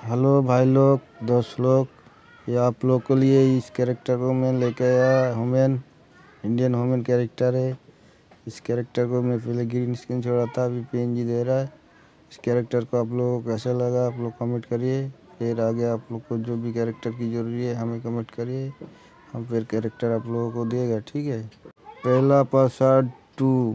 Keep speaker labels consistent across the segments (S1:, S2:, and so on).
S1: Hello भाई लोग, दोस्त लोग, ये आप लोग के लिए इस कैरेक्टर को मैं लेके आया। ह्यूमन, इंडियन ह्यूमन कैरेक्टर है। इस कैरेक्टर को मैं पहले ग्रीन स्क्रीन छोड़ा था, अभी पीएनजी दे रहा है। इस कैरेक्टर को आप लोगों को कैसा लगा आप लोग कमेंट करिए। फिर आगे आप लोग को जो भी कैरेक्टर की ज़रूरी है हमें कमेंट करिए, हम फिर कैरेक्टर आप लोगों को देगा, ठीक है। पहला पार्ट 2।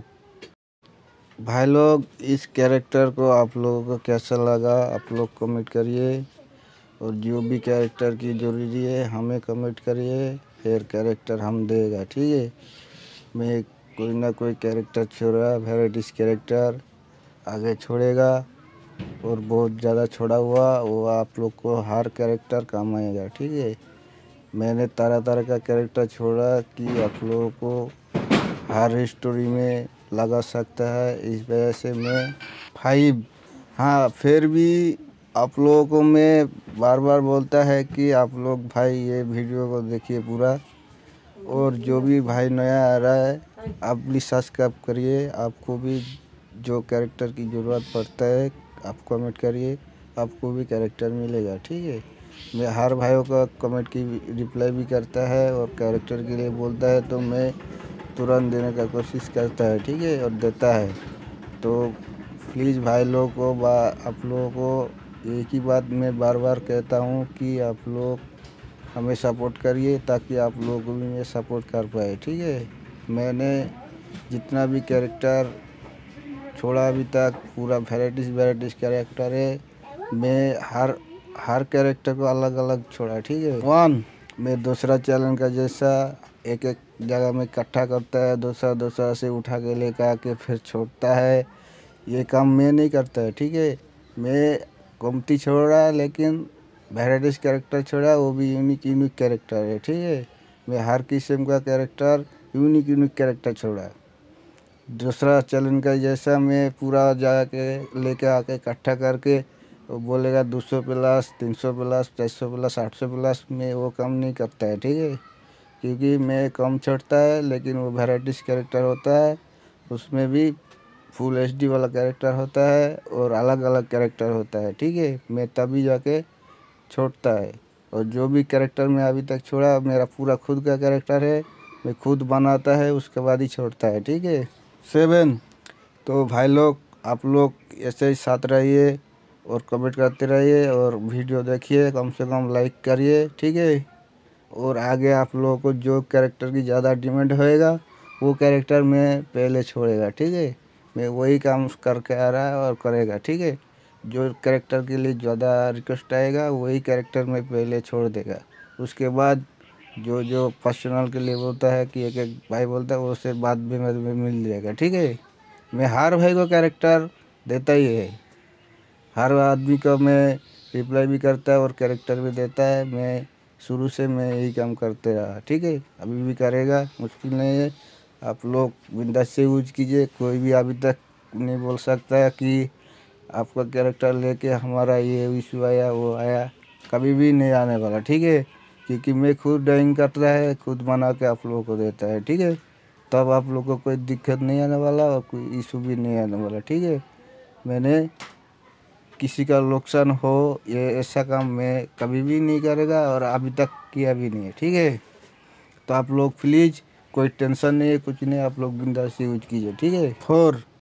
S1: भाई लोग, इस कैरेक्टर को आप लोगों को कैसा लगा आप लोग कमेंट करिए, और जो भी कैरेक्टर की ज़रूरी है हमें कमेंट करिए, फिर कैरेक्टर हम देगा, ठीक है। मैं कोई ना कोई कैरेक्टर छोड़ा, वैराइटीज़ कैरेक्टर आगे छोड़ेगा, और बहुत ज़्यादा छोड़ा हुआ वो आप लोग को हर कैरेक्टर काम आएगा, ठीक है। मैंने तरह तरह का कैरेक्टर छोड़ा कि आप लोगों को हर स्टोरी में लगा सकता है, इस वजह से मैं 5। हाँ, फिर भी आप लोगों को मैं बार बार बोलता है कि आप लोग भाई ये वीडियो को देखिए पूरा, और जो भी भाई नया आ रहा है आप प्लीज़ सब्सक्राइब करिए। आपको भी जो कैरेक्टर की ज़रूरत पड़ता है आप कमेंट करिए, आपको भी कैरेक्टर मिलेगा, ठीक है। मैं हर भाइयों का कमेंट की रिप्लाई भी करता है, और कैरेक्टर के लिए बोलता है तो मैं तुरंत देने का कोशिश करता है, ठीक है, और देता है। तो प्लीज़ भाई लोगों को आप लोगों को एक ही बात मैं बार बार कहता हूँ कि आप लोग हमें सपोर्ट करिए, ताकि आप लोगों को भी मैं सपोर्ट कर पाए, ठीक है। मैंने जितना भी कैरेक्टर छोड़ा अभी तक पूरा वैराइटीज़ कैरेक्टर है। मैं हर कैरेक्टर को अलग अलग छोड़ा, ठीक है। 1 मैं दूसरा चैनल का जैसा एक एक जगह में इकट्ठा करता है, दूसरा दूसरा से उठा के लेकर आके फिर छोड़ता है, ये काम मैं नहीं करता है, ठीक है। मैं कमती छोड़ रहा है, लेकिन वैराइटीज़ कैरेक्टर छोड़ा, वो भी यूनिक कैरेक्टर है, ठीक है। मैं हर किस्म का कैरेक्टर यूनिक कैरेक्टर छोड़ा। दूसरा चैनल का जैसा मैं पूरा जा के लेके आके इकट्ठा करके वो बोलेगा 200 प्लस 300 प्लस 400 प्लस 800 प्लस, में वो कम नहीं करता है, ठीक है। क्योंकि मैं कम छोड़ता है, लेकिन वो वैराइटीज़ कैरेक्टर होता है, उसमें भी फुल एचडी वाला कैरेक्टर होता है और अलग अलग कैरेक्टर होता है, ठीक है। मैं तभी जाके छोड़ता है, और जो भी कैरेक्टर मैं अभी तक छोड़ा मेरा पूरा खुद का कैरेक्टर है, मैं खुद बनाता है उसके बाद ही छोड़ता है, ठीक है। 7 तो भाई लोग, आप लोग ऐसे ही साथ रहिए और कमेंट करते रहिए, और वीडियो देखिए, कम से कम लाइक करिए, ठीक है। और आगे आप लोगों को जो कैरेक्टर की ज़्यादा डिमांड होएगा वो कैरेक्टर मैं पहले छोड़ेगा, ठीक है। मैं वही काम करके आ रहा है और करेगा, ठीक है। जो कैरेक्टर के लिए ज़्यादा रिक्वेस्ट आएगा वही कैरेक्टर मैं पहले छोड़ देगा। उसके बाद जो जो पर्सनल के लिए बोलता है कि एक एक भाई बोलता है, वो से बाद में मिल जाएगा, ठीक है। मैं हर भाई को कैरेक्टर देता ही है, हर आदमी को मैं रिप्लाई भी करता है और कैरेक्टर भी देता है। मैं शुरू से मैं यही काम करते रहा, ठीक है, अभी भी करेगा, मुश्किल नहीं है। आप लोग बिंदास से यूज कीजिए, कोई भी अभी तक नहीं बोल सकता है कि आपका कैरेक्टर लेके हमारा ये इशू आया वो आया, कभी भी नहीं आने वाला, ठीक है। क्योंकि मैं खुद ड्राइंग करता है, खुद बना के आप लोगों को देता है, ठीक है। तब आप लोगों को कोई दिक्कत नहीं आने वाला और कोई इशू भी नहीं आने वाला, ठीक है। मैंने किसी का नुकसान हो ये ऐसा काम मैं कभी भी नहीं करेगा, और अभी तक किया भी नहीं है, ठीक है। तो आप लोग प्लीज़, कोई टेंशन नहीं है, कुछ नहीं, आप लोग बिंदास से यूज कीजिए, ठीक है। 4